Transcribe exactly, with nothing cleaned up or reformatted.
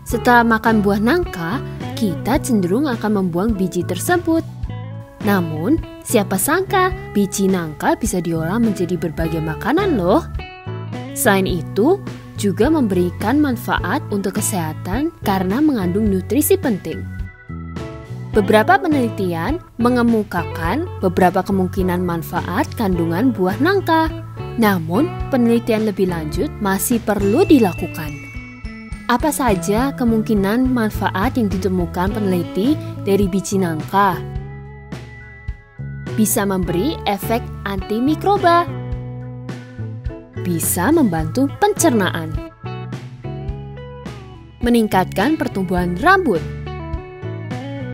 Setelah makan buah nangka, kita cenderung akan membuang biji tersebut. Namun, siapa sangka biji nangka bisa diolah menjadi berbagai makanan loh. Selain itu, juga memberikan manfaat untuk kesehatan karena mengandung nutrisi penting. Beberapa penelitian mengemukakan beberapa kemungkinan manfaat kandungan buah nangka. Namun, penelitian lebih lanjut masih perlu dilakukan. Apa saja kemungkinan manfaat yang ditemukan peneliti dari biji nangka? Bisa memberi efek antimikroba, bisa membantu pencernaan, meningkatkan pertumbuhan rambut,